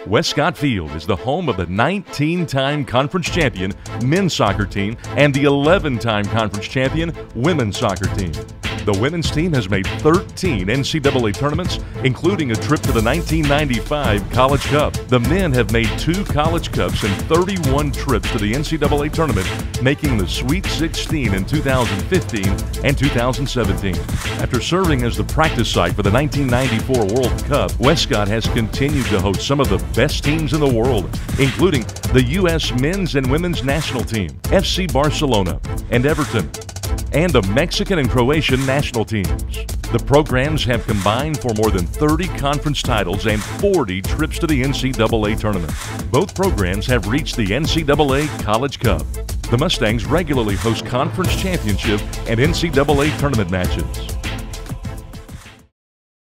Westcott Field is the home of the 19-time conference champion men's soccer team and the 11-time conference champion women's soccer team. The women's team has made 13 NCAA tournaments, including a trip to the 1995 College Cup. The men have made 2 College Cups and 31 trips to the NCAA tournament, making the Sweet 16 in 2015 and 2017. After serving as the practice site for the 1994 World Cup, Westcott has continued to host some of the best teams in the world, including the U.S. men's and women's national team, FC Barcelona, and Everton, and the Mexican and Croatian national teams. The programs have combined for more than 30 conference titles and 40 trips to the NCAA tournament. Both programs have reached the NCAA College Cup. The Mustangs regularly host conference championship and NCAA tournament matches.